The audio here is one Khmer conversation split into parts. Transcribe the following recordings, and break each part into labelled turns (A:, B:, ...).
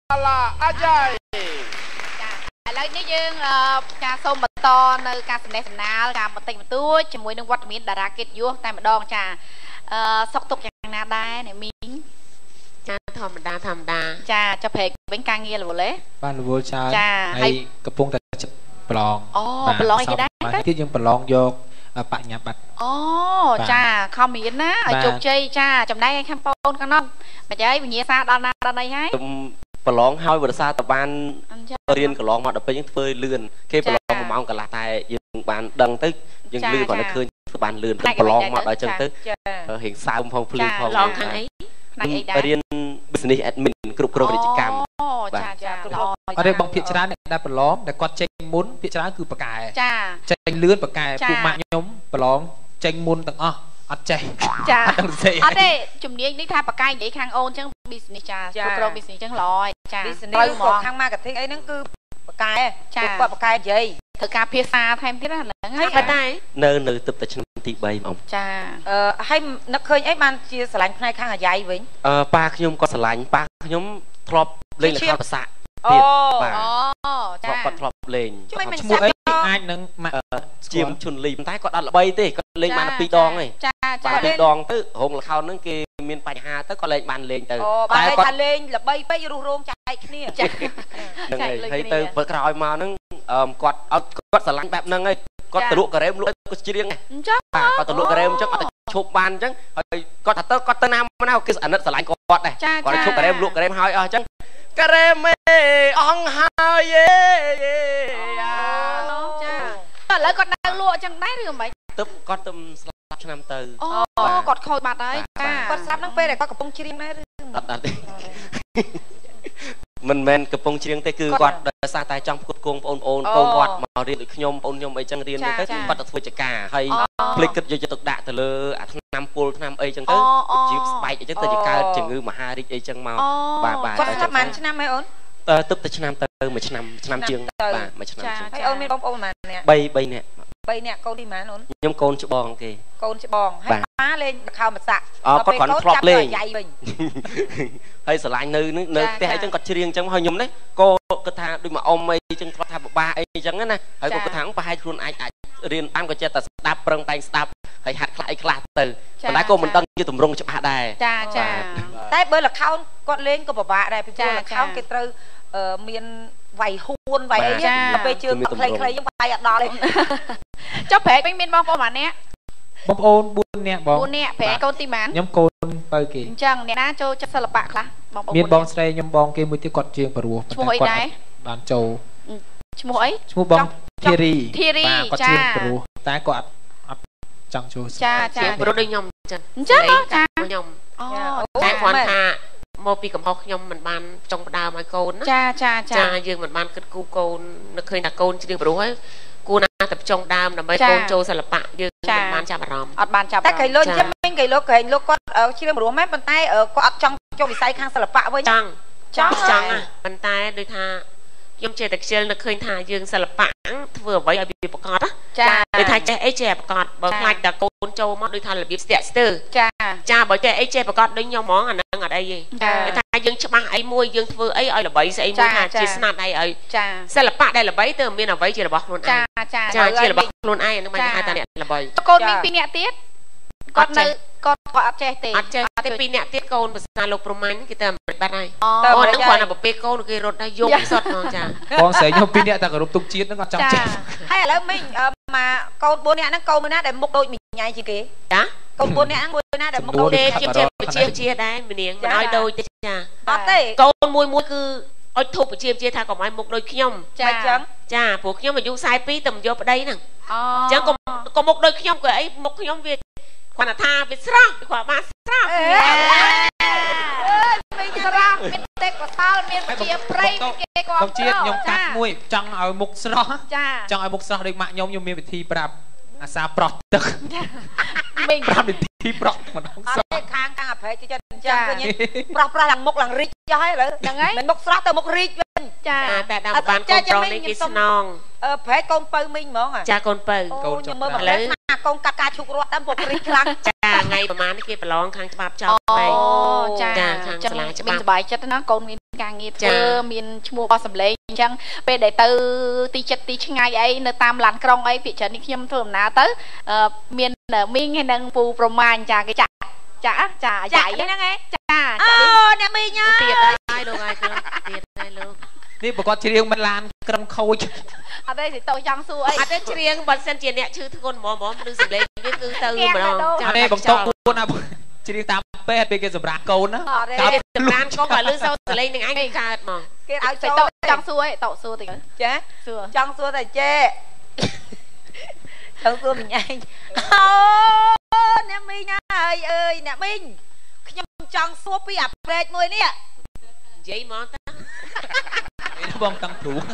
A: là Ajay
B: ឥឡូវនេះយើងការសូមបន្តនៅការសម្ដែងសម្ដាលការបន្តិចបន្តួចជាមួយនឹងវត្តមានតារាកិត្តិយសតែម្ដងចាសុកទុកយ៉ាងណាដែរអ្នកមីងចាធម្មតាចាចុះព្រែកវិញការងាររវល់ទេ
C: បានរវល់ច្រើនហើយកំពុងតែប្រឡង
B: ប្រឡងអីគេដែរ
C: ទៀតយើងប្រឡងយកបញ្ញាបត្រ
B: អូចាខំរៀនណាឲ្យជោគជ័យចាចំណែកឯខាងបងខាងនោះមិនយាយវិញ្ញាសាដល់ណាដល់ណីហើយ
D: ប្រឡងហើយវរសាតបានរៀនកន្លងមកដល់ពេលយើងធ្វើលឿនគេប្រឡង1ម៉ោងកន្លះតែយើងបានដឹងទៅយើងលឿនគាត់ទៅឃើញបានលឿនប្រឡងមកដល់អញ្ចឹងទៅរៀងសើមផងភ្លឺផង
B: ឡងខាងអី
D: រៀន business admin គ្រប់គ្រងពាណិជ្ជកម្ម
B: ចា
C: អត់ទេបងភាគច្រើនដែលប្រឡងដែលគាត់ចេញមុនភាគច្រើនគឺប៉ាកែចេញលឿនប៉ាកែពួកម៉ាក់ខ្ញុំប្រឡងចេញមុនទាំងអស់អត់ចេះ
B: ចាអត់ទេជំនាញនេះថាប៉ាកែនិយាយខាងអូនអញ្ចឹង business ចាគ្រប់គ្រង business អញ្ចឹងល្អចា
E: business ខាង marketing អីហ្នឹងគឺប៉ាកែចាគាត់ប៉ាកែនិយាយ
B: ធ្វើការភាសាថែមទៀតហ្នឹងហើយ
D: តែនៅទឹកតែឆ្នាំទី3ហ្មង
B: ចា
E: ហើយនឹកឃើញអីបានជាស្រឡាញ់ផ្នែកខាងអាយ៉ៃវិញ
D: ប៉ាខ្ញុំក៏ស្រឡាញ់ប៉ាខ្ញុំធ្លាប់លេងល្ខោនប្រសា
B: ទៀត
D: បាទចាគាត់ធ្លាប់លេង
C: ឈ្មោះអីអាចនឹង
D: ជាមជុនលីតែគាត់អត់ល្បីទេគាត់លេងបាន2ដងទេបាន2ដងទៅរោងល្ខោនហ្នឹងគេមានបញ្ហាទៅគាត់លេងបានលេងទៅ
E: តែគាត់ថាលេងល្បីពេករស់រោងចែកគ្នា
D: ហ្នឹងហើយទៅបើក្រោយមកហ្នឹងគាត់ស្រឡាញ់បែបហ្នឹងហើយគាត់ទៅលក់ការ៉េមលក់គាត់ច្រៀង
B: អញ្ចឹង
D: គាត់ទៅលក់ការ៉េមអញ្ចឹងគាត់ទៅឈប់បានអញ្ចឹងហើយគាត់ថាទៅគាត់ទៅណាមកណាគេអាណិតស្រឡាញ់គាត់ដែរគាត់ឈប់ការ៉េមលក់ការ៉េមហើយអស់អញ្ចឹងការ៉េមអងហើយ
B: ចាឥឡូវគាត់នៅលក់អញ្ចឹងដែរឬមិន
D: ទៅគាត់ទៅស្លាប់ឆ្នាំទៅ
B: គាត់ខូចបាត់ហើយ
E: ចាគាត់ស្លាប់ហ្នឹងពេលដែលគាត់កំពុងច្រៀងដែរឬ
D: អត់ទេមិនមែនកំពុងច្រៀងទេគឺគាត់ដោយសារតែចង់ផ្គត់ផ្គង់បងប្អូនកូនគាត់មករៀនដូចខ្ញុំបងខ្ញុំអីចឹងរៀនទៅគាត់ទៅធ្វើចការហើយភ្លេចគិតយកចិត្តទុកដាក់ទៅលើអាឆ្នាំពុលឆ្នាំអីចឹងទៅជីវស្បែកអីចឹងទៅជាកើតជំងឺមហារីកអីចឹងមក
E: បាទគាត់ស្លាប់បានឆ្នាំហើយអូន
D: ទឹកទៅឆ្នាំទៅមួយឆ្នាំជាងបាទមួយឆ្នាំជាង
E: ហើយអូនមានបងប្អូនប៉ុន្មាននាក់
D: 3នាក់
E: 3នាក់កូនទីប៉ុន្មានអូន
D: ខ្ញុំកូនច្បងគេ
E: កូនច្បងហើយប៉ាលេងល្ខោនប្រសា
D: គាត់គាត់ធ្លាប់លេងហើយស្រឡាញ់នៅផ្ទះអីចឹងគាត់ច្រៀងចឹងហើយខ្ញុំនេះក៏គាត់ថាដូចមកអ៊ំអីចឹងធ្លាប់ថាបបាអីចឹងណាហើយគាត់ថាប្រហែលខ្លួនអាចរៀនបានក៏ចេះតែស្ដាប់ប្រឹងតែងស្ដាប់ហើយហាត់ខ្លះអីខ្លះទៅប៉ុន្តែក៏មិនដឹងជាទម្រង់ច្បាស់ដែរ
B: ចា
E: តែបើល្ខោនគាត់លេងក៏ពិបាកដែរពីព្រោះល្ខោនគេត្រូវមានវាយហួនវាយអីទៅពេលជើងខ្លីៗយើងវាយអត់ដល់ទេ
B: ចុះប្រែកវិញមានបងប្អូនប៉ុន្មាននាក់
C: បងប្អូន4នាក់បង
B: 4នាក់ប្រែកកូនទីប៉ុន្មាន
C: ខ្ញុំកូនបើគេ
B: អញ្ចឹងអ្នកណាចូលចិត្តសិល្បៈខ្លះ
C: បងប្អូនមានបងស្រីខ្ញុំបងគេមួយទៀតគាត់ជាងព្រោះ
B: ឈ្មោះអីដែរ
C: បានចូល
B: ឈ្មោះអី
C: ឈ្មោះបងធីរី
B: គាត់
C: ជាងព្រោះតែគាត់អត់ចង់ចូល
B: ចា
F: ជាងព្រោះដូចខ្ញុំ
B: អញ្ចឹងចា
F: ខ្ញុំតែគាត់ថាមកពីកំហុសខ្ញុំមិនបានចង់ផ្ដើមឲ្យកូនណា
B: ចា
F: យើងមិនបានគិតគូរកូននឹកឃើញថាកូនច្រៀងព្រោះហើយគួរណាតែចង់ដើមដើម្បីកូនចូលសិល្បៈយើងមិនបានចាប់អារម្មណ៍
B: អត់បានចាប់
E: តែកៃលុយចាំមិញកៃលុយក្រែងលោកគាត់ច្រៀងព្រោះមែនប៉ុន្តែគាត់អត់ចង់ចូលវិស័យខាងសិល្បៈវិញ
F: ចង់ប៉ុន្តែដូចថាខ្ញុំចេះតែខ្ជិលនឹកឃើញថាយើងសិល្បៈធ្វើអ្វីឲ្យវាប្រកបដូចថាចេះអីចេះប្រកបបើខ្លាចតែកូនចូលមកដូចថារបៀបស្ទាក់ស្ទើរចាបើចេះអីចេះប្រកបដូចខ្ញុំហ្មងអាហ្នឹងអត់អីទេដូចថាយើងច្បាស់អីមួយយើងធ្វើអីឲ្យល្បីស្អីមួយថាជាស្នាដៃឲ្យសិល្បៈដែលល្បីទៅមានអ្វីជារបស់ខ្លួនឯងជារបស់ខ្លួនឯងអាហ្នឹងមិនហៅថាអ្នកល្បី
B: កូនមាន2នាក់ទៀតគាត់នៅគាត់អត់ចេះទេ
F: អត់ចេះទេ2នាក់ទៀតកូនភាសាលោកប្រមាញ់គេទៅអាមេរិកបាត់ហើយអូនហ្នឹងគាត់ទៅប្រពេលកូនគេរត់ហើយយំសុទ្ធហ្មងចា
C: បងស្រីខ្ញុំ2នាក់តែគោរពទុកជាតិហ្នឹងអត់ចង់ចេះ
E: ហើយឥឡូវមិញមកកូន4នាក់ហ្នឹងកូនមួយណាដែលមុខដូចមិញជាងគេ
F: ចា
E: កូន4នាក់ហ្នឹងមួយណាដែលមុខ
F: ដូចគេជាដែរម្នាងមិនឲ្យដូចទេចា
E: អត់ទេ
F: កូនមួយគឺអុចធូបជាថាកុំឲ្យមុខដូចខ្ញុំ
E: ចាអញ្ចឹង
F: ចាព្រោះខ្ញុំអាយុ42តែមិនយកប្តីហ្នឹងអញ្ចឹងកុំមុខដូចខ្ញុំក៏អីមុខខ្ញុំវាគាត់ថាវាស្រស់គាត់បានស្រស់
B: មានស្រស់មានទេពកសលមានជាព្រៃគេគាត់
C: បងជាតិខ្ញុំកាត់មួយចង់ឲ្យមុខស្រស់ចង់ឲ្យមុខស្រស់ដូចម៉ាក់ខ្ញុំមានវិធីប្រាប់អាសាប្រោះទឹក
B: មីង
C: ប្រាប់វិធីប្រោះម្ដង
E: ស្រស់ខាងអភ័យចិត្តអញ្ចឹងឃើញប្រោះឡើងមុខឡើងរីកចុះហើយឥឡូវ
B: ហ្នឹងហើយ
E: មិនមុខស្រស់ទៅមុខរីកវិញ
F: ចាតែដល់បានកូនប្រុសនេះគេស្នង
E: ប្រែកូនពៅមីងហ្មង
F: ចាកូនពៅ
E: ខ្ញុំមើលមកឥឡូវកូនកាត់ការឈូករត់តាមពុករីកខ្លាំង
F: ចាថ្ងៃប្រហែលនេះគេប្រឡងខាងច្បាប់ចោល
B: អូចាខាងសាលាច្បាប់មានសុបាយចិត្តណាកូនមានការងារធ្វើមានឈ្មោះរបស់សម្លេងអញ្ចឹងពេលដែលទៅទីចិត្តទីឆ្ងាយអីនៅតាមឡានក្រុងអីភាគច្រើននេះខ្ញុំធ្វើដំណើរទៅមានមីងហើយនឹងពូប្រមាញចាគេចាអាយ៉ៃហ្នឹងឯងចាអូអ្នកមីង
F: ទៀតហើយលោកហើយទៀតហើយលោក
C: នេះប្រកាសច្រៀងមិនឡានក្រុមខូច
B: អត់ទេសិតចង់សួរអី
F: អត់ទេច្រៀងបើសិនជាអ្នកឈឺធ្ងន់ហ្មងឬសម្លេងវាគឺទៅម្ដង
C: ចានេះបង្កប់ពួនណាច្រៀងតាមពេទ្យពេលគេសម្រាប់កូនណា
F: កាប់សម្រាប់កូនបើលឺសូរសម្លេងនឹងឯងកើតហ្មង
B: គេឲ្យសិតចង់សួរអីតោសួរតិច
E: ចាសួរចង់សួរតែចេចង់សួរមិញឯងអូអ្នកមីងហើយអើយអ្នកមីងខ្ញុំចង់សួរពីអាប្រេកមួយនេះ
F: និយាយមកតា
C: មានបងតាំងគ្រូ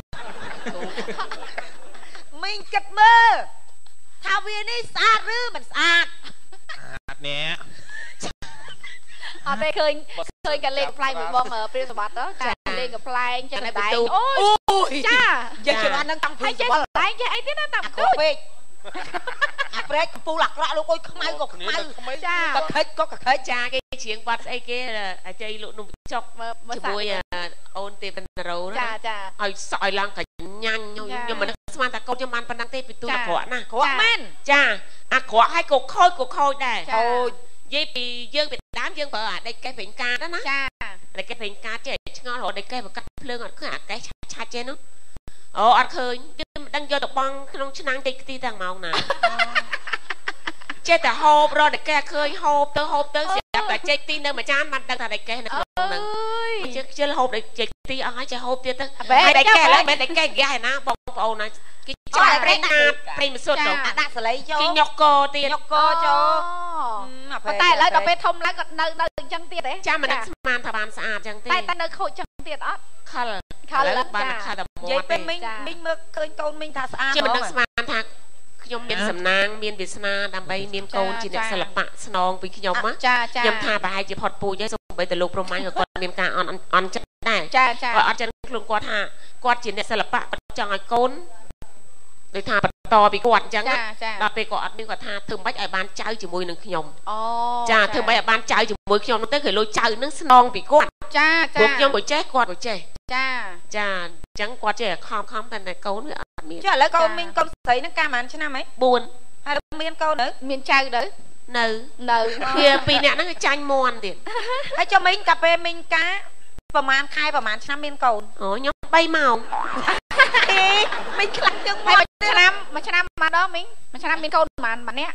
E: មីងគិតមើលថាវានេះស្អាតឬមិនស្អាត
C: អត់នេះ
B: អត់ទេឃើញកាលេងផ្លែមួយបងព្រាមសម្បត្តិចាលេងកំ ប្លែងចេះតែដែងអូយចា
E: យើងជឿអានឹងតាំងពី
B: សវល់ដែងចេះអីទៀតណាតាំងទូច
E: ពេកអាប្រេកកំពូលអាក្រក់លោកអើយខ្មៅក៏ខ្មៅ
B: ចា
E: កខិចក៏កខិច
F: ចាគេច្រៀងបាត់ស្អីគេអាជ័យលក់នំចុកជាមួយអូនទេវតារោណា
B: ចា
F: ឲ្យសក់ឲ្យឡើងកញ្ញាញ់ខ្ញុំមិនស្មានថាកូនខ្ញុំបានប៉ុណ្ណឹងទេពីទូអាក្រក់ណា
E: ក្រក់មែន
F: ចាអាក្រក់ឲ្យក៏ខូចដែរខូចនិយាយពីយើងពីដើមយើងប្រើអាដេកកេះប្រេងកាតណា
B: ចា
F: ដេកកេះប្រេងកាតចេះឆ្ងល់រហូតដេកកេះបកាត់ភ្លើងអត់ឃើញអាកេះឆាច់ចេះនោះអូអត់ឃើញយើងមិនដឹងយកទៅបងក្នុងឆ្នាំងតិចទីទាំងម៉ោងណាចេះតែហូបរត់ដេកកេះឃើញហូបទៅស្រាប់តែចេកទីនៅមួយចានបានដឹងថាដេកកេះនៅក្នុងហ្នឹងជិលហូបដេកចេកទីអស់ហើយចេះហូបទៀតទៅហើយដេកកេះឥឡូវមិនដេកកេះហ្គាសឯណាបងប្អូនណាគេចាក់ប្រេងកាតប្រេងម្សុទ្ធទៅ
E: ដាក់សលៃចូល
F: គេញុកកទៀត
E: ញុកកចូល
B: ប៉ុន្តែឥឡូវដល់ពេលធំឡើងក៏នៅអញ្ចឹងទៀតទេ
F: ចាំមិននឹកស្មានថាបានស្អាតអញ្ចឹងទេ
B: តែនៅខូចអញ្ចឹងទៀតអត់
F: ខលបានខលតែមាត់
E: ទេនិយាយពេលមីងមើលឃើញកូនមីងថាស្អាត
F: ជាមិននឹកស្មានថាខ្ញុំមានសំណាងមានវាសនាដើម្បីមានកូនជាអ្នកសិល្បៈស្នងពីខ្ញុំណាខ្ញុំថាប្រហែលជាផុតពូជហើយសូម្បីតែលោកប្រមាញ់ក៏គាត់មានការអន់ចិត្តដែរគាត់អត់ចឹងខ្លួនគាត់ថាគាត់ជាអ្នកសិល្បៈចង់ឲ្យកូនដូចថាបន្តពីគាត់អញ្ចឹងដល់ពេលគាត់អត់មានគាត់ថាធ្វើមិនឲ្យបានចៅជាមួយនឹងខ្ញុំចាធ្វើមិនឲ្យបានចៅជាមួយខ្ញុំនោះទៅគេលុយចៅនឹងស្នងពីគាត់ពួកខ្ញុំក៏ចេះគាត់ក៏ចេះចាអញ្ចឹងគាត់ចេះខំតែកូនវាអត់មាន
E: ចាឥឡូវកូនមីងកូនស្រីហ្នឹងកាលប៉ុន្មានឆ្នាំហ៎
F: 4
E: ហើយមានកូននៅ
B: មានចៅទៅ
F: នៅវាពីរនាក់ហ្នឹងចាញ់មន់ទៀត
E: ហើយចុះមីងកាពេលមីងកាប្រហែលខែប្រហែលឆ្នាំមានកូន
F: អូខ្ញុំ3ម៉ោង
E: មីងខ្លាំងជាង
B: មួយឆ្នាំម្ដងមីងមួយឆ្នាំមានកូនប្រហែលម្នាក់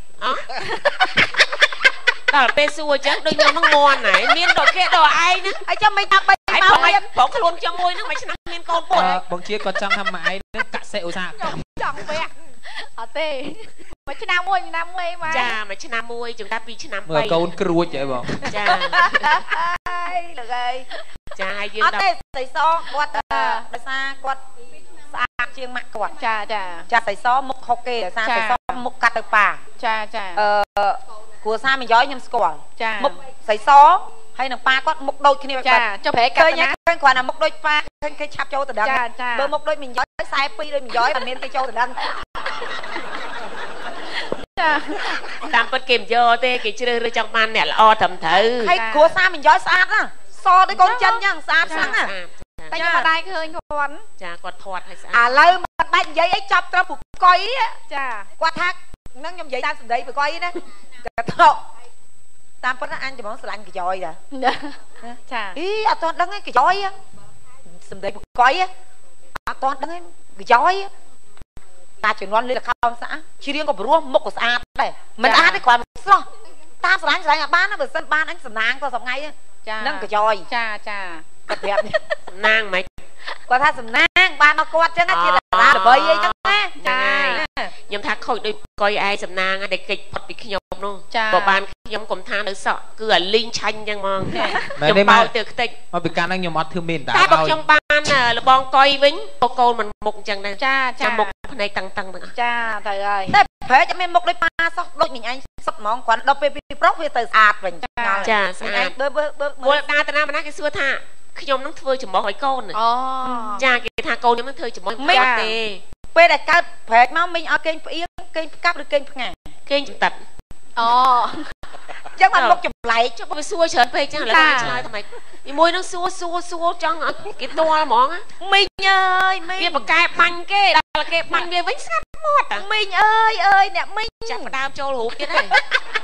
F: ដល់ពេលសួរអញ្ចឹងដូចខ្ញុំហ្នឹងមន់ហើយមានដល់គេដល់ឯងណា
E: ហើយចាំមីងថា3ម៉ោង
F: មានព្រោះខ្លួនខ្ញុំមួយហ្នឹងមួយឆ្នាំមានកូន4
C: បងជាគាត់ចង់ថាម៉ែឯងនឹងកសិឧស្សាហកម្ម
B: ចង់វះអត់ទេមួយឆ្នាំមួយមក
F: ចាមួយឆ្នាំមួយជុំតែ2ឆ្នាំ3
C: មើលកូនគ្រួចហ៎បង
F: ចា
E: ហើយលើកហើយ
F: ចាហើយយើង
E: អត់ទេស្រីសគាត់ដោយសារគាត់ស្អាតជាងម៉ាក់គាត់ចាស្រីសមុខហុកគេដោយសារស្រីសមុខកាត់ទៅប៉ា
B: ចា
E: គ្រួសារមីយ៉យខ្ញុំស្គាល់មុខស្រីសហើយនឹងប៉ាគាត់មុខដូចគ្នា
B: ចាចុះប្រែកាត់ណា
E: ឃើញគ្រាន់តែមុខដូចប៉ាឃើញគេឆាប់ចូលទៅដឹងបើមុខដូចមីយ៉យ42ដូចមីយ៉យមិនមានគេចូលទៅដឹង
F: តាមពិតគេមិនយកទេគេជ្រើសរើសចង់បានអ្នកល្អត្រឹមត្រូវ
E: ហើយគ្រួសារមីយ៉យស្អាតណាសដូចកូនចិនអញ្ចឹងស្អាតខ្លាំងណា
B: តែខ្ញុំមិនដែរឃើញគាត់
F: ចាគាត់ធាត់ឲ្យស្អាត
E: ឥឡូវមិនបាច់និយាយអីចាប់ត្រូវប្រកុយ
B: ចា
E: គាត់ថាហ្នឹងខ្ញុំនិយាយតាមសម្ដីប្រកុយណាគាត់ថោតាមពិតអញច្បងស្រឡាញ់កយ៉យតា
B: ចា
E: អីអត់ទាន់ដឹងឯងកយ៉យសម្ដីប្រកុយអត់ទាន់ដឹងឯងកយ៉យតាជំនាន់លេខខោស្អាតច្រៀងក៏ព្រោះមុខក៏ស្អាតដែរមិនស្អាតទេគ្រាន់ស្រស់តាមស្រឡាញ់អត់បានបើសិនបានអញសំណាងក៏សប្ងៃហ្នឹងកយ៉យ
B: ចា
E: គាត់ប្រាប់
F: សំណាងមិន
E: គាត់ថាសំណាងបានមកគាត់ចឹងជាតារាល្បីអីចឹងណា
F: ចាខ្ញុំថាខូចដូចកុយឯសំណាងដែលកិច្ចផុតពីខ្ញុំនោះបើបានខ្ញុំកុំថានៅសក់គឺអាលីងឆាញ់ចឹងហ្មងខ្ញុំបោកទៅខ្ទេច
C: មកពីកាលហ្នឹងខ្ញុំអត់ធ្វើមាន
F: តែបើខ្ញុំបានលបងកុយវិញកូនមិនមុខចឹងដែរ
B: ចា
F: មុខភ្នែកតាំងទាំង
B: ចាទៅហើយ
E: តែប្រែអត់មានមុខដូចប៉ាសោះដូចមីងអញសុទ្ធហ្មងគ្រាន់ដល់ពេលពីប្រុសវាទៅស្អាតវិញ
F: ចាស្អាតមើលតាតាណាគេសួរថាខ្ញុំនឹងធ្វើចំមុះឲ្យកូនចាគេថាកូនខ្ញុំនឹងធ្វើចំមុះ
E: មិនទេពេលដែលកើតប្រែកមកមីងឲ្យកេងផ្អៀងកេងផ្កាប់ឬកេងផ្ងា
F: កេងចង្តិត
E: ចឹងមកមុខចម្លែក
F: ចុះបើសួរច្រើនពេកចឹងឥឡូវឆ្លើយថ្មីមួយនឹងសួរចង់គេទាល់ហ្មង
E: មីងអើយមីង
F: វាបកែបាញ់គេដល់គេបាញ់វាវិញស្ងាត់មាត់
E: មីងអើយអ្នកមីង
F: ចាប់ដើមចូលរូបទៀតហើយ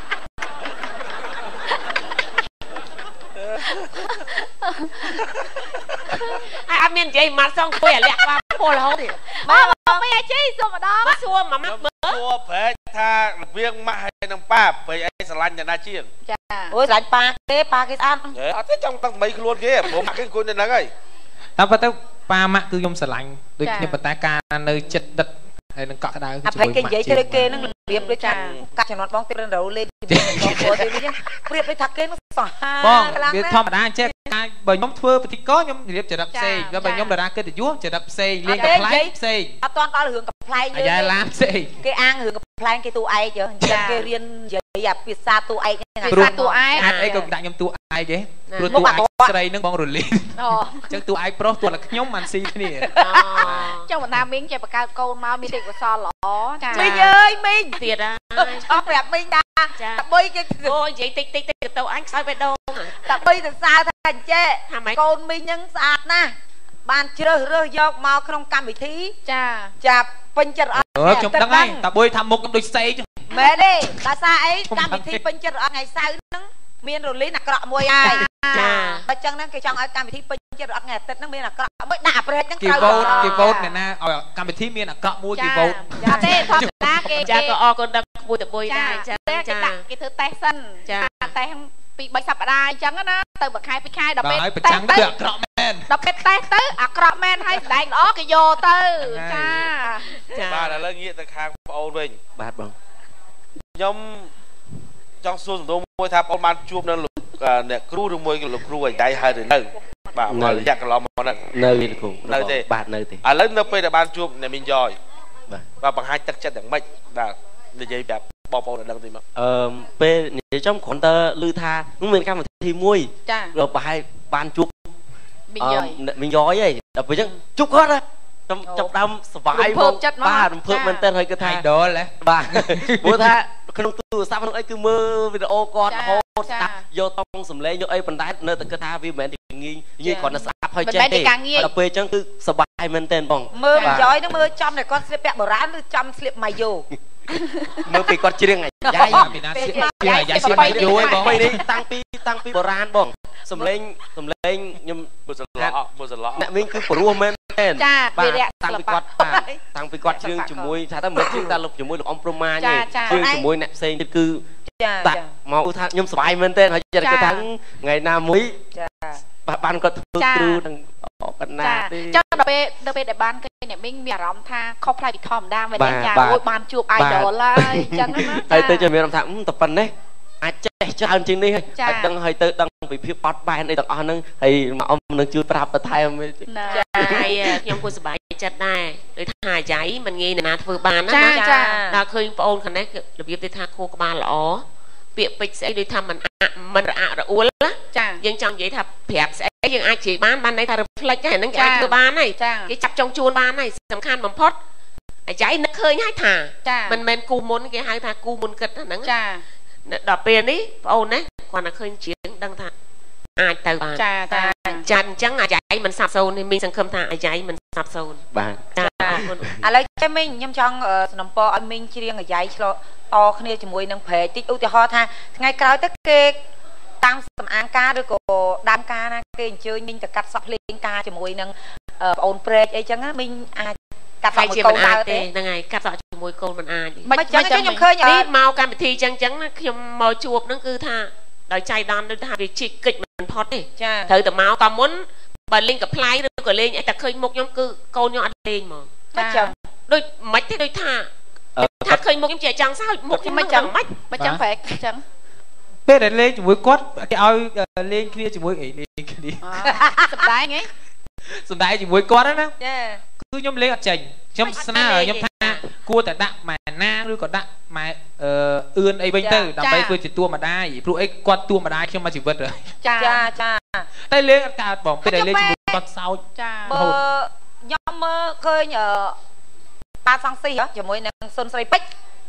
F: អត់មាននិយាយមកសងគួយអាលាក់បាពលរហូតទេ
B: បងមីអាជីសួរម្ដង
F: សួរមួយម៉ាក់មើល
A: សួរប្រែកថារបៀងម៉ាក់ហើយនឹងប៉ាព្រៃអីស្រឡាញ់យ៉ាងណាជាង
B: ចា
E: អូយស្រឡាញ់ប៉ាគេស្អាត
A: អត់ទេចង់តាំងថ្មីខ្លួនគេព្រោះម៉ាក់គេគួរនៅហ្នឹងហើយ
C: តែប៉ុន្តែប៉ាម៉ាក់គឺខ្ញុំស្រឡាញ់ដូចគ្នាប៉ុន្តែការនៅចិត្តដិតហើយនឹងកក់ក្ដៅគឺ
E: ជាមួយម៉ាក់គេនិយាយទៅគេនឹងរៀបដូចចាកាត់ចំនួនបងទៀតរោលេងបងប្អូនទេនេះប្រៀបដូចថាគេនឹងសោះហា
C: បងវាធម្មតាអញ្ចឹងបើខ្ញុំធ្វើពិធីករខ្ញុំរៀបចរិតផ្សេងបើខ្ញុំតារាកិត្តិយសចរិតផ្សេងលេងកំ pl ែងផ្សេង
E: អត់ទាន់ដល់រឿងកំ pl ែង
C: អាយ៉ាឡាផ្សេង
E: គេអាងរឿងកំ pl ែងគេតួឯកអញ្ចឹងគេរៀននិយាយអាភាសាតួឯកហ្នឹង
B: ភាសាតួឯក
C: អាចអីក៏ដាក់ខ្ញុំតួឯកទេព្រោះតួឯកស្រីហ្នឹងបងរលីនអញ្ចឹងតួឯកប្រុសតួតែខ្ញុំមិនស៊ីគ្នា
B: ចុះបណ្ដាមីងចេះបង្កើតកូនមកមានទេពកោសលល្អ
E: ចាមីងអើយមីង
F: ទៀតហើយ
E: អស់ប្រាប់មីងតាបីគេ
F: អូនិយាយតិចទៅអញខ្សោយបេះដូង
E: តាបីទៅសារថាអញ្ចេះកូនមីងហ្នឹងស្អាតណាស់បានជ្រើសរើសយកមកក្នុងកម្មវិធីចាពេញចិត្តអត់
C: ខ្ញុំដឹងហើយតាបុយថាមុខខ្ញុំដូចសេក
E: មែនទេដោយសារអីកម្មវិធីពេញចិត្តអត់ថ្ងៃសៅរ៍ហ្នឹងមានរលីនអាក្រក់មួយហើយចាបើចឹងហ្នឹងគេចង់ឲ្យកម្មវិធីពេញចិត្តអត់ថ្ងៃអាទិត្យហ្នឹងមានអាក្រក់មួយដាក់អាប្រេតហ្នឹង
C: គេវោតអ្នកណាឲ្យកម្មវិធីមានអាក្រក់មួយគេវោត
B: ចាទេធម្មតាគេ
F: ចាក៏អរគុណដល់ក្មួយតបុយដែរ
B: ចាគេធ្វើតេស្តសិនចាតេស្តពី3សប្តាហ៍អញ្ចឹងណាទៅមួយខែពីរខែដល់ពេល
C: តេស្តទៅអាក្រក់មែន
B: ដល់ពេលតេស្តទៅអាក្រក់មែនហើយស្ដែងល្អគេយកទៅ
A: ចាបាទឥឡូវងាកទៅខាងបងអូនវិញ
D: បាទបង
A: ខ្ញុំចង់សួរសំណួរមួយថាបងបានជួបនៅលោកអ្នកគ្រូឬមួយលោកគ្រូអាយហើយឬនៅបាទមករយៈកន្លងមកហ្នឹង
D: នៅលោកគ្រូ
A: នៅទេ
D: បាទនៅទេឥ
A: ឡូវនៅពេលដែលបានជួបអ្នកមីងយ៉យបាទបង្ហាញទឹកចិត្តយ៉ាងម៉េចបាទនិយាយប្រាប់បងប្អូនដឹងទីមក
D: ពេលនិយាយចំគ្រាន់តែឮថាមានកម្មវិធីមួយ
B: ចា
D: រកប្រហែលបានជួបមីងយ៉យហីដល់ពេលអញ្ចឹងជួបគាត់ចាប់ដើមសប្បាយ
B: មក
D: បាទរំភើបមែនតើហើយគាត់ថា
C: idol ហ៎
D: បាទព្រោះថាក្នុងទូរស័ព្ទក្នុងអីគឺមើលវីដេអូគាត់រហូតស្ដាប់យកតង់សំឡេងយកអីប៉ុន្តែនៅតែគិតថាវាមិនមែនទីងាយគ្រាន់តែស្ដាប់ហើយចេះទេដល់ពេលអញ្ចឹងគឺសប្បាយមែនតើបង
E: មើលមីងយ៉យនឹងមើលចំតែគាត់ស្លៀកពាក់បុរាណឬចំស្លៀកម៉ាយ៉ូ
D: មើលពីគាត់ច្រៀងអាយ៉ៃ
C: ពីណាស្លៀកអាយ៉ៃស្លៀកម៉ាយ៉ូឯងបង
D: នេះតាំងពីបុរាណបងសំឡេងខ្ញុំ
A: បុសឡ
D: អ្នកមីងគឺព្រោះមែនទេ
B: ចា
D: បាទតាំងពីគាត់ច្រៀងជាមួយថាទៅមិនច្រៀងតែលោកជាមួយលោកអ៊ំព្រម៉ាញទេច្រៀងជាមួយអ្នកផ្សេងទៀតគឺតាក់មកថាខ្ញុំសប្បាយមែនទេហើយចិត្តគាត់ថាថ្ងៃណាមួយចាបានគាត់ធ្វើគ្រូនឹងកណ្ណា
B: ទេចុះដល់ពេលដែលបានឃើញអ្នកមីងមានអារម្មណ៍ថាខុសប្លែកពីធម្មតាមែនទេចាអូយបានជួប idol ហើយអញ្ចឹងណា
D: ហើយទៅមានអារម្មណ៍ថាតែប៉ុណ្ណេះអាចចេះច្រើនជាងនេះហើយដឹងហើយទៅដឹងពីភាពបត់បែនអីទាំងអស់ហ្នឹងហើយមកអ៊ំនឹងជួយប្រាប់បន្ថែម
F: ចាហើយខ្ញុំក៏សប្បាយចិត្តដែរដោយថាអាយ៉ៃមិនងាយណាធ្វើបានណាដល់ឃើញប្អូនខាងនេះរបៀបទៅថាខួរក្បាលល្អពាក្យពេចន៍ស្អីដូចថាមិនរអាក់រអួលណាយើងចង់និយាយថាប្រាប់ស្អីយើងអាចជ្រាបបានន័យថា reflect ហ្នឹងហ្នឹងអាចធ្វើបានហើយគេចាប់ចង់ជួនបានហើយសំខាន់បំផុតអាយ៉ៃនឹកឃើញហើយថាមិនមែនគូមុនគេហៅថាគូមុនគិតហ្នឹងចាដល់ពេលនេះបងអូនណាគាត់តែឃើញជាងដឹងថាអាចទៅបានចាអញ្ចឹងអាយ៉ៃមិនសាប់សូន្យនេះមីងសង្ឃឹមថាអាយ៉ៃមិនសាប់សូន្យ
D: បាទ
E: ចាអរគុណឥឡូវចេះមីងខ្ញុំចង់สนับสนุนឲ្យមីងច្រៀងអាយ៉ៃឆ្លោតគ្នាជាមួយនឹងប្រែកតិចឧទាហរណ៍ថាថ្ងៃក្រោយទៅគេតាមសំអាងការឬក៏ដើមការណាគេអញ្ជើញមីងទៅកាត់សក់ភ្លេងការជាមួយនឹងបងអូនប្រែកអីចឹងមីងអាចកាត់សក់មួយកូនដើរទេ
F: ហ្នឹងហើយកាត់សក់ជាមួយកូនមិនអាច
E: មិនចឹងខ្ញុំឃើញ
F: នេះមកកម្មវិធីចឹងខ្ញុំមកជួបហ្នឹងគឺថាដោយចៃដន្យដូចថាវាជីកកិច្ចមិនផុតទេត្រូវតែមកតាមមុនបើលេងកំ pl ែងឬក៏លេងតែឃើញមុខខ្ញុំគឺកូនខ្ញុំអត់លេងហ្មង
E: មិនចឹង
F: ដូចមិនទេដូចថាឃើញមុខខ្ញុំជាចង់សើចមុខខ្ញុំមិនចឹង
B: មិនចឹងប្រែកចឹង
C: ពេលដែលលេងជាមួយគាត់គេឲ្យលេងគ្នាជាមួយអីលេងគ្នា
B: សម្ដែងហ៎
C: សម្ដែងជាមួយគាត់ណាចាគឺខ្ញុំលេងអត់ចេញខ្ញុំស្នើខ្ញុំថាគួរតែដាក់ម៉ែណាឬក៏ដាក់ម៉ែអឿនអីវិញទៅដើម្បីធ្វើជាតួម្ដាយព្រោះអីគាត់តួម្ដាយខ្ញុំមកជីវិត
E: ចា
C: តែលេងអត់កើតបងពេលដែលលេងជាមួយគាត់សោច
E: ចាបើខ្ញុំមើលឃើញប៉ាសង្ស៊ីជាមួយនឹងសុនស្រីពេជ្រ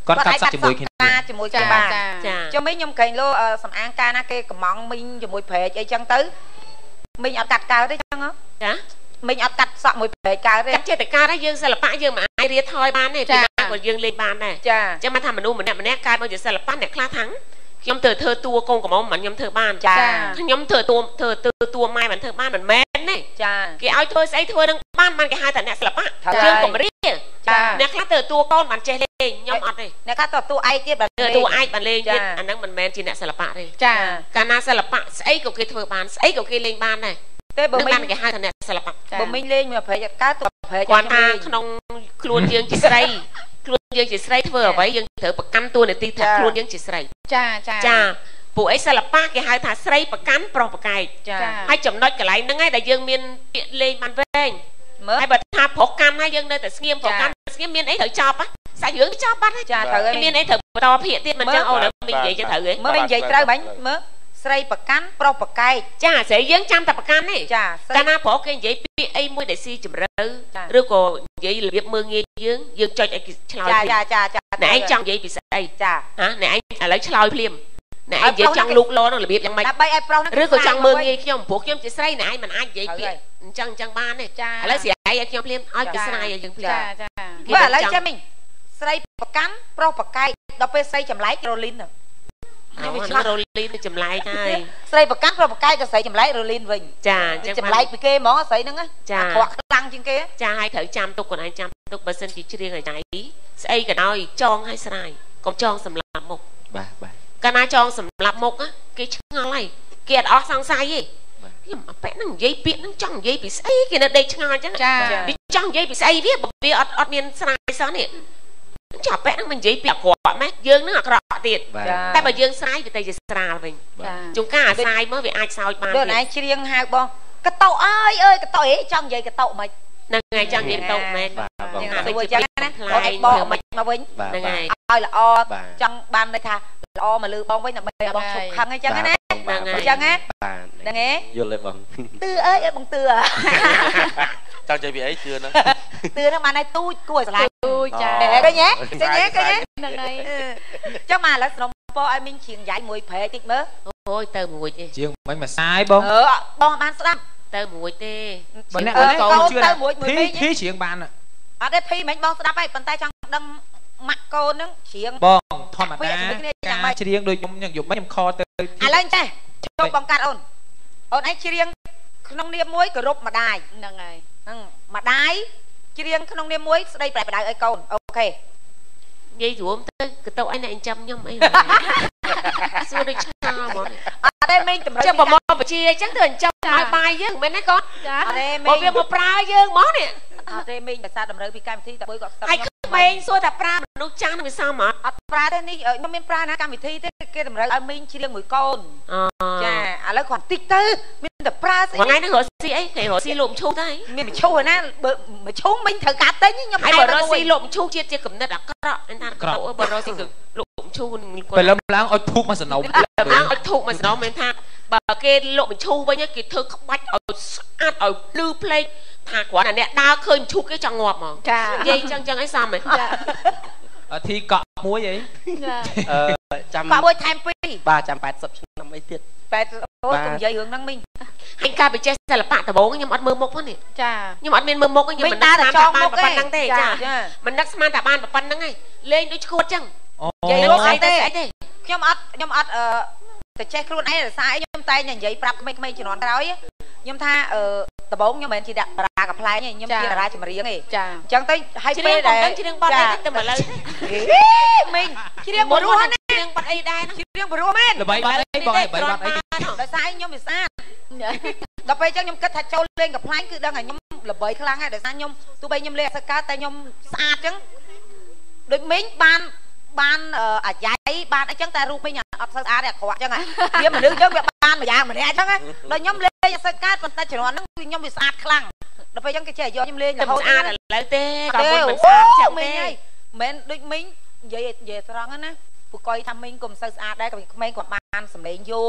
C: គាត់កាត់សាច់ជាមួយគ្នា
E: ជាមួយគ្នាបានចុះមីងខ្ញុំក្រែងលោសំអាងការណាគេកំងមីងជាមួយព្រែកអីចឹងទៅមីងអត់កាត់កើតទេចឹងហ៎ចាមីងអត់កាត់សក់មួយព្រែកកើតទេ
F: ចិត្តតែកើតហើយយើងសិល្បៈយើងមិនអាចរៀបថយបានទេពីណាក៏យើងលេងបានដែរចាចឹងមកថាមនុស្សម្នាក់កើតមកជាសិល្បៈអ្នកខ្លះថាំងខ្ញុំធ្វើតួកូនកំមុំមិនខ្ញុំធ្វើបានចាខ្ញុំធ្វើតួម៉ែមិនធ្វើបានមិនមែនទេចាគេឲ្យធ្វើស្អីធ្វើនឹងបានគេហៅថាអ្នកសិល្បៈយើងកម្រាចាអ្នកខ្លះធ្វើតួកូនបានចេះលេងខ្ញុំអត់ទេអ្នកខ្លះតួឯកទៀតបានតួឯកបានលេងទៀតអាហ្នឹងមិនមែនជាអ្នកសិល្បៈទេចាកាលណាសិល្បៈស្អីក៏គេធ្វើបានស្អីក៏គេលេងបានដែរតែបើមិនគេហៅថាអ្នកសិល្បៈបើមិនលេងមួយប្រែកកើតទៅប្រែកគាត់ថាក្នុងខ្លួនយើងជាស្រីខ្លួនយើងជាស្រីធ្វើអ្វីយើងត្រូវប្រកាន់តួនាទីថាខ្លួនយើងជាស្រីចាពួកអីសិល្បៈគេហៅថាស្រីប្រកាន់ប្រុសប្រកែកហើយចំណុចកន្លែងហ្នឹងឯងដែលយើងមានពាក្យលេងបានវែងហើយបើថាប្រុសកាន់ហើយយើងនៅតែស្ងៀមប្រុសកាន់ស្ងៀមមានអីត្រូវចប់សាច់រឿងចប់បាត់ចាត្រូវហើយមានអីត្រូវបន្តភាគទៀតមិនចឹងអូនមិននិយាយទៅត្រូវទេមើលនិយាយត្រូវបាញ់មើលស្រីប្រកាន់ប្រុសប្រកែកចាស្រីយើងចាំតែប្រកាន់ទេចាកាលណាប្រុសគេនិយាយពាក្យអីមួយដែលស៊ីជម្រៅឬក៏និយាយរបៀបមើងងាយយើងចុចឲ្យគេឆ្លើយចាអ្នកឯងចង់និយាយពីស្អីចាហ៎អ្នកឯងឥឡូវឆ្លើយភ្លាមអ្នកឯងនិយាយចង់លូកលោនោះរបៀបយ៉ាងម៉េចដើម្បីឲ្យប្រុសហ្នឹងឬក៏ចង់មើងងាយខ្ញុំព្រោះខ្ញុំជាស្រីអ្នកឯងមិនអាចនិយាយពាក្យអញ្ចឹងបានទេឥឡូវស្រីឲ្យខ្ញុំភ្លាមឲ្យគេស្រាយឲ្យយើងភ្លាមចាបើឥឡូវចាំមិញស្រីប្រកាន់ប្រុសប្រកែកដល់ពេលស្រីចម្លែករលីនខ្ញុំឆ្លាស់រលីនចម្លែកហើយស្រីប្រកាន់ប្រុសប្រកែកក៏ស្រីចម្លែករលីនវិញចាអញ្ចឹងចម្លែកពីគេហ្មងស្រីហ្នឹងចាអាក្រក់ខ្លាំងជាងគេចាឲ្យត្រូវចាំទុកខ្លួនឯងចាំទុកបើសិនជាច្រៀងឲ្យដៃស្អីក៏ដោយចងឲ្យស្រាយកុំចងសម្លាប់មុខបាទកាលណាចងសម្លាប់មុខគេឆ្ងល់ហើយគេអត់អស់សង្ស័យទេខ្ញុំអប៉ែហ្នឹងនិយាយពាក្យហ្នឹងចង់និយាយពីស្អីគេនៅដេកឆ្ងល់អញ្ចឹងវាចង់និយាយពីស្អីវាអត់មានស្រាយសោះនេះចាប់ប៉ែហ្នឹងមិននិយាយពីអាក្រក់ម៉េះយើងនឹងអាក្រក់ទៀតតែបើយើងស្រាយវាទៅជាស្រាលវិញជួនកាលអាស្រាយមកវាអាចសោចបានដូចឯងច្រៀងហៅបងកតោអើយកតោចង់និយាយកតោមិនហ្នឹងហើយចង់និយាយកតោមែនបងថាដូចជាណាបងឯងបងមិនមកវិញហ្នឹងហើយឲ្យល្អចង់បានន័យថាល្អមកលើបងវិញដើម្បីបងឈប់ខឹងអញ្ចឹងណាហ្នឹងហើយអញ្ចឹងណាហ្នឹងហ៎យល់ទេបងទឿអើយបងទឿ
A: ចង់និយាយពីអីទឿហ្នឹង
E: បានឲ្យទូចគួរឲ្យឆ្លាញ់ទូចចាឃើញទេហ្នឹងហើយចុះមកឥឡូវស្រំពោឲ្យមីងច្រៀងយាយមួយព្រែកតិចមើលអូយទៅមួយទេ
C: ច្រៀងមិនមកសាយបង
E: បងបានស្ដាប់
F: ទៅមួយទេ
C: បើអ្នកកូនជឿធីច្រៀងបាន
E: អត់ទេភីមិនបងស្ដាប់ហើយប៉ុន្តែចង់ដឹងម៉ាក់កូនហ្នឹងច្រៀង
C: បងធម្មតាការច្រៀងដូចខ្ញុំយ៉ាងយប់ខ្ញុំខទៅ
E: ឥឡូវចេះចូលបងកាត់អូនឯងច្រៀងក្នុងនាមមួយគោរពម្ដាយ
B: ហ្នឹងហើយ
E: ហ្នឹងម្ដាយច្រៀងក្នុងនាមមួយស្ដីប្រែប្រដៅឲ្យកូនអូខេ
F: និយាយរួមទៅកតោឯងអ្នកចាំខ្ញុំអីសួរដូចឆ្ងល់ហ្មង
E: អត់ទេមីងតម្រូវ
F: ចាំប្រមបជាអញ្ចឹងទៅចាំឲ្យបាយយើងមិនមែនទេកូន
E: អត់ទេមីងបើ
F: វាមកប្រើយើងហ្មងនេះ
E: អត់ទេមីងភាសាតម្រូវពីកម្មវិធីតែមួយគាត់
F: ស្ដាប់ខ្ញុំក្មេងសួរថាប្រើមនុស្សចាស់នឹងវាសមអ
E: ត់ប្រើទេនេះខ្ញុំមានប្រើណាកម្មវិធីទេគេតម្រូវឲ្យមីងច្រៀងមួយកូនចាឥឡូវគាត់តិចទៅមានតែប្រើ
F: ស្អីថ្ងៃនេះរកស៊ីអីគេរកស៊ីលោកមឈូសទៅ
E: មានមឈូសណាបើមឈូសមីងត្រូវការទិញខ្ញុំ
F: ឲ្យបើរកស៊ីលោកមឈូសជាកំណត់អាក្រក់ឯថាក្រក់បើរកស៊ីលោកមឈូស
C: ពេលឡើងឲ្យធូបមកសណុំ
F: ឡើងឲ្យធូបមកសណុំមានថាបើគេលោកមឈូសវិញគេធ្វើក្បាច់ឲ្យស្អាតឲ្យភ្លឺភ្លេចថាគ្រាន់តែអ្នកដើរឃើញឈូសគេចង់ងាប់ហ្មង
E: ចា
F: និយាយអញ្ចឹងអីសមហ៎
C: ធីកក់មួយអី
E: ចាំកក់មួយថែម2
D: បាទចាំ80ឆ្នាំអីទៀត
E: 80អូកុំនិយាយរឿងហ្នឹងមីង
F: ហើយការបញ្ចេះសិល្បៈដំបូងខ្ញុំអត់មើលមុខផងនេះ
E: ចា
F: ខ្ញុំអត់មានមើលមុខខ្ញុំមិននឹកស្មានថាបានប៉ុណ្្នឹងទេចាមិននឹកស្មានថាបានប៉ុណ្្នឹងឯងលេងដូចឈួតអញ្ចឹង
E: និយាយលោកអីទេខ្ញុំអត់ទៅចេះខ្លួនឯងរសារអីខ្ញុំតែនិយាយប្រាប់ក្មេងៗជំនាន់ក្រោយខ្ញុំថាដំបូងខ្ញុំមិនមែនជាតារាកំ pl ែងទេខ្ញុំជាតារាចម្រៀងទេចាអញ្ចឹងទៅហើយពេលដែល
F: ច្រៀងបទអីទៅមកលើ
E: មីងច្រៀងបរោះណា
F: ច្រៀងបទអីដែរ
E: ច្រៀងបរោះមែន
C: ល្បីបទអីបងល្បីបទអី
E: ដោយសារខ្ញុំវាស្អាតដល់ពេលអញ្ចឹងខ្ញុំគិតថាចូលលេងកំ pl ែងគឺដឹងថាខ្ញុំល្បីខ្លាំងហើយដោយសារខ្ញុំទោះបីខ្ញុំលេងអសកើតតែខ្ញុំស្អាតអញ្ចឹងដូចមីងបានអាយ៉ៃបានអញ្ចឹងតែរូបមីងអត់សូវស្អាតទេអាក្រក់អញ្ចឹងវាមនុស្សយើងវាបានម្យ៉ាងម្នាក់អញ្ចឹងដល់ខ្ញុំលេងអសកើតប៉ុន្តែជំនាន់ហ្នឹងខ្ញុំវាស្អាតខ្លាំងដល់ពេលអញ្ចឹងគេចេះយកខ្ញុំលេងរហូត
F: ស្អាតឥឡូវទេក៏មិនស្អាតចឹងទេ
E: មិនមែនដូចមីងនិយាយត្រង់ណាពួកកុយថាមីងក៏មិនសូវស្អាតដែរក៏ក្មេងគាត់បានសម្លេងយោង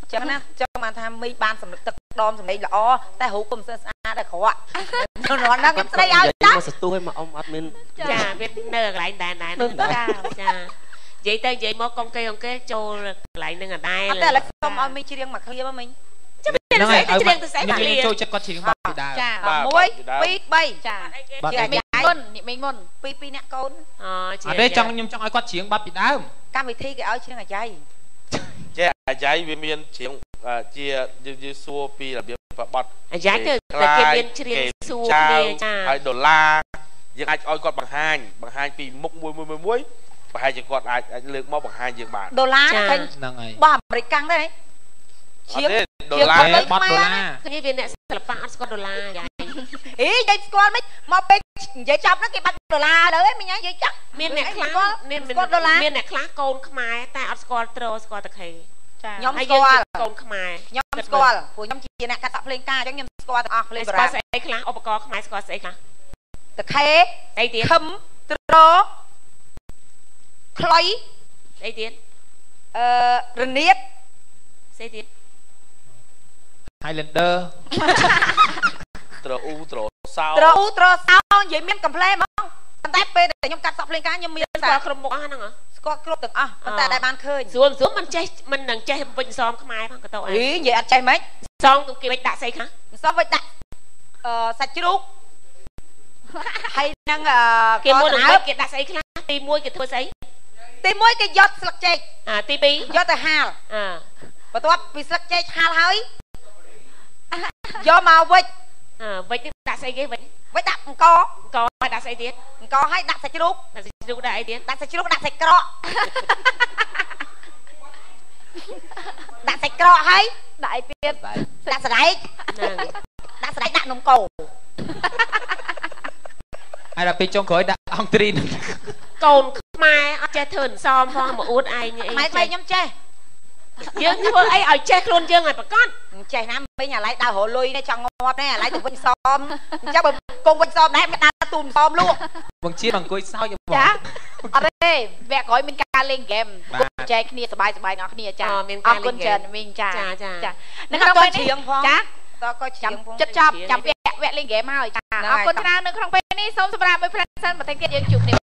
E: ចឹងណាចឹងបានថាមីបានសម្លឹកទឹកដមសម្លេងល្អតែរូបគុំស្អាតតែក្រក់រាល់ណាខ្ញុំស្ដីឲ្យចា
D: មកស្ទុះឲ្យមកអ៊ំអត់មាន
F: ចាវានៅកន្លែងដែរចានិយាយទៅនិយាយមកកុំគេចូលកន្លែងនឹងដែរ
E: អត់តែឥឡូវសុំឲ្យមីច្រៀងមកឃ្លៀមកមិញ
F: ចាំមានស្អីទៅច្រៀងទៅស្អី
C: ខ្ញុំចូលចិត្តគាត់ច្រៀងបាត់ពីដើម
B: ចា1 2 3ចាមីងមុន2អ្នកកូន
C: អត់ទេខ្ញុំចង់ឲ្យគាត់ច្រៀងបាត់ពីដើម
E: កម្មវិធីគេឲ្យច្រៀងអាយ៉ៃ
A: ចេះអាយ៉ៃវាមានច្រៀងជាយឺសួរពីរបៀបបត់
F: អាយ៉ៃទៅតែគេមានច្រៀងសួរគ្នា
A: ចាហើយដុល្លារយើងអាចឲ្យគាត់បង្ហាញពីមុខមួយប្រហែលជាគាត់អាចលើកមកបង្ហាញយើងបាន
E: ដុល្លារ
C: ហ្នឹងហើយ
E: បោះអាមេរិកកាំងទេ
A: ជាងដុល្លារប
C: ត់ដុល្លារ
F: គ្នាវាអ្នកសិល្បៈអត់ស្គាល់ដុល្លារយ៉ា
E: ហីនិយាយស្គាល់មិនមកពេលនិយាយចាប់ហ្នឹងគេបាត់ដុល្លារទៅមិញនិយាយចាប់
F: មានអ្នកខ្លះមានអ្នកខ្លះកូនខ្មែរតែអត់ស្គាល់ត្រស្គាល់តែខេ
E: ចាខ្ញុំស្គាល់
F: កូនខ្មែរ
E: ខ្ញុំស្គាល់ព្រោះខ្ញុំជាអ្នកកាត់សាក់ភ្លេងការអញ្ចឹងខ្ញុំស្គាល់ទាំងអស់ភ្លេងបារាំង
F: ស្គាល់ស្អីខ្លះឧបករណ៍ខ្មែរស្គាល់ស្អីខ្លះ
E: តខេ
F: អីទៀត
E: ខឹមត្រខ្លុយ
F: អីទៀត
E: រនាត
F: ស្អីទៀត
C: Highlander
A: ត្រអ៊ូត្រសោ
E: និយាយមានកំ pl ហ្មងប៉ុន្តែពេលដែលខ្ញុំកាត់សក់ភ្លេងការខ្ញុំមាន
F: ស្គាល់គ្រប់មុខអស់ហ្នឹង
E: ស្គាល់គ្រប់ទាំងអស់ប៉ុន្តែដែលបានឃើញ
F: ស្រួលមិនចេះមិននឹងចេះវិញសមខ្មែរផងក៏ទៅ
E: អីនិយាយអត់ចេះហ្មង
F: សំគេវិចដាក់ស្អីខ្លះ
E: សំវិចដាក់សាច់ជ្រូកហើយនឹង
F: គេមួយនឹងគេដាក់ស្អីខ្លះទី1គេធ្វើស្អី
E: ទី1គេយកស្លឹកចេក
F: ទី2
E: យកទៅហាលបន្ទាប់ពីស្លឹកចេកហាលហើយយកមកវិច
F: វិចដាក់ស្អីគេ
E: វិចដាក់អង្គ
F: ឲ្យដាក់ស្អីទៀត
E: អង្គឲ្យដាក់សាច់ជ្រូក
F: ដាក់អីទៀត
E: ដាក់សាច់ជ្រូកដាក់សាច់ក្រកដាក់សាច់ក្រកហើយដាក់អីទៀតដាក់សណ្ដែកដាក់សណ្ដែកដាក់នំកូរ
C: ហើយដល់ពេលចុងក្រោយដាក់អង្ទ្រី
F: កូនខ្មែរអត់ចេះធ្វើអន្សមផងមកអួតឯងអី
E: ម៉ែខ្ញុំចេះ
F: យើងធ្វើអីឲ្យចេះខ្លួនយើងឲ្យប្រកប
E: ចេះណាមិញអាឡៃដើររលុយនេះចង់ងាប់នេះអាឡៃទៅវិញសមអញ្ចឹងបើកងវិញសមដែរមិនដើរទូមសមលក់
C: បងជាអង្គុយសើច
B: ចាអត់ទេវគ្គក្រោយមានការលេងហ្គេមចែកគ្នាសប្បាយអ្នកគ្នាចាអរគុណច្រើនមីងចា
E: នៅក្នុងពេលនេះចាតើក៏
B: ចាំចិត្តចាប់ចាំវគ្គលេងហ្គេមហើយចាអរគុណច្រើននៅក្នុងពេលនេះសូមសម្រាប់មួយផ្លែសិនបន្តិចទៀតយើងជួបគ្នា